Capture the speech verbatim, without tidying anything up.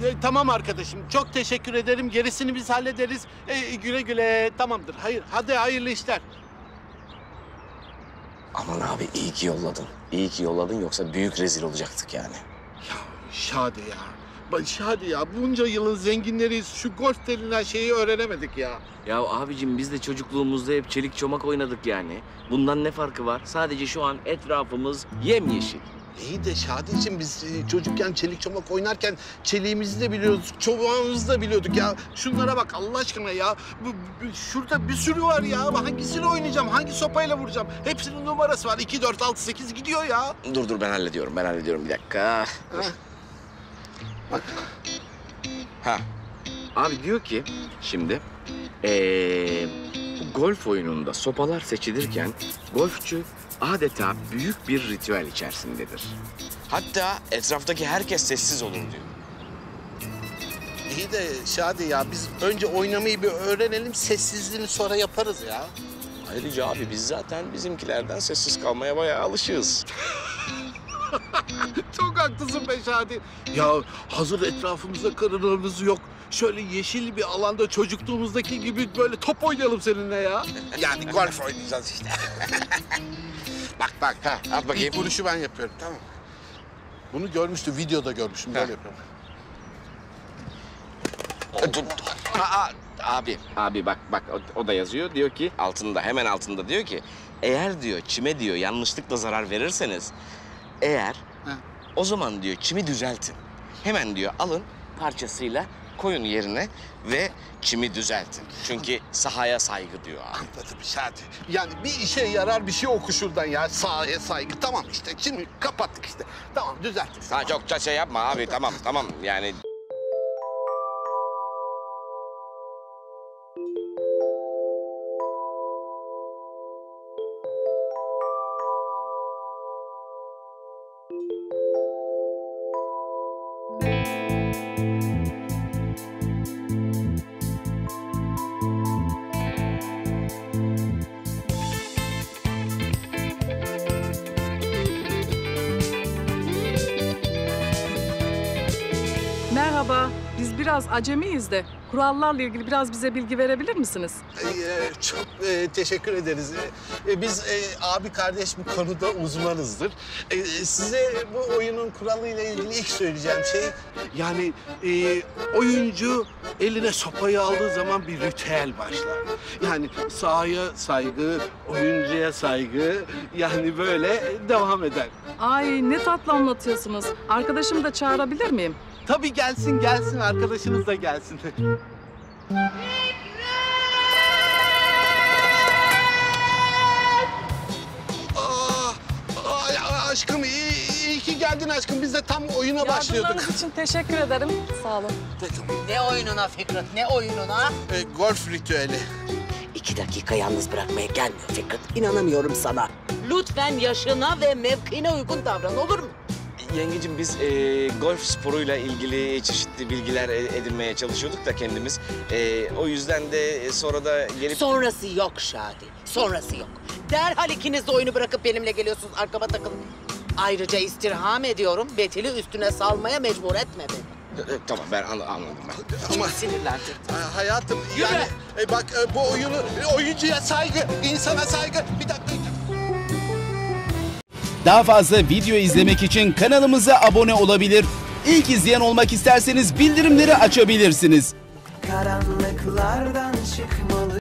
e, tamam arkadaşım. Çok teşekkür ederim. Gerisini biz hallederiz. E, güle güle. Tamamdır. Hayır. Hadi hayırlı işler. Aman abi iyi ki yolladın. İyi ki yolladın yoksa büyük rezil olacaktık yani. Ya Şadi ya. Bak Şadi ya. Bunca yılın zenginleriyiz. Şu golf denilen şeyi öğrenemedik ya. Ya abicim biz de çocukluğumuzda hep çelik çomak oynadık yani. Bundan ne farkı var? Sadece şu an etrafımız yemyeşil. İyi de Şadi'cim biz e, çocukken çelik çomak oynarken çeliğimizi de biliyorduk, çobağımızı da biliyorduk ya. Şunlara bak Allah aşkına ya. Bu, bu- şurada bir sürü var ya. Hangisini oynayacağım, hangi sopayla vuracağım? Hepsinin numarası var. iki, dört, altı, sekiz gidiyor ya. Dur dur ben hallediyorum ben hallediyorum bir dakika. Ha. Bak. Ha. Abi diyor ki şimdi ee, bu golf oyununda sopalar seçilirken golfçü adeta büyük bir ritüel içerisindedir. Hatta etraftaki herkes sessiz olur diyor. İyi de Şadi ya biz önce oynamayı bir öğrenelim. Sessizliğini sonra yaparız ya. Ayrıca abi biz zaten bizimkilerden sessiz kalmaya bayağı alışığız. Çok haklısın be Şadi. Ya hazır etrafımızda karılarımız yok. Şöyle yeşil bir alanda çocukluğumuzdaki gibi böyle top oynayalım seninle ya. Yani golf oynayacağız işte. Bak bak ha. At bakayım. İlk vuruşu ben yapıyorum tamam. Bunu görmüştüm, videoda görmüşüm. Böyle yapıyorum. Dur, Aa, abi, abi bak bak o, o da yazıyor diyor ki altında hemen altında diyor ki eğer diyor çime diyor yanlışlıkla zarar verirseniz eğer Ha. o zaman diyor çimi düzeltin. Hemen diyor alın parçasıyla koyun yerine ve çimi düzeltin. Çünkü sahaya saygı diyor abi. Anladım Şadi. Yani bir işe yarar bir şey oku şuradan ya. Sahaya saygı. Tamam işte. Şimdi kapattık işte. Tamam düzelttik. Sana çok şey yapma abi tamam tamam yani. Merhaba, biz biraz acemiyiz de kurallarla ilgili biraz bize bilgi verebilir misiniz? Ee, çok e, teşekkür ederiz. Ee, biz e, abi kardeş bu konuda uzmanızdır. Ee, size bu oyunun kuralıyla ilgili ilk söyleyeceğim şey... Yani e, oyuncu eline sopayı aldığı zaman bir ritüel başlar. Yani sahaya saygı, oyuncuya saygı yani böyle devam eder. Ay ne tatlı anlatıyorsunuz. Arkadaşımı da çağırabilir miyim? Tabii gelsin gelsin arkadaşınız da gelsin. Aa, ay, aşkım iyi, iyi ki geldin aşkım. Biz de tam oyuna başlıyorduk. Yardımlarınız için teşekkür ederim. Sağ olun. Ne oyununa Fikret, ne oyununa? E, golf ritüeli. İki dakika yalnız bırakmaya gelmiyor Fikret. İnanamıyorum sana. Lütfen yaşına ve mevkine uygun davran, olur mu? Yengecim biz e, golf sporuyla ilgili çeşitli bilgiler e- edinmeye çalışıyorduk da kendimiz. E, o yüzden de sonra da gelip... Sonrası yok Şadi, sonrası yok. Derhal ikiniz de oyunu bırakıp benimle geliyorsunuz, arkama takılın. Ayrıca istirham ediyorum, Betül'ü üstüne salmaya mecbur etme beni. E, e, tamam ben an- anladım ben. Ama Sinirlendim. ha, hayatım yani e, bak e, bu oyunu e, oyuncuya saygı, insana saygı. Bir dakika. Daha fazla video izlemek için kanalımıza abone olabilir. İlk izleyen olmak isterseniz bildirimleri açabilirsiniz. Karanlıklardan çıkmalı.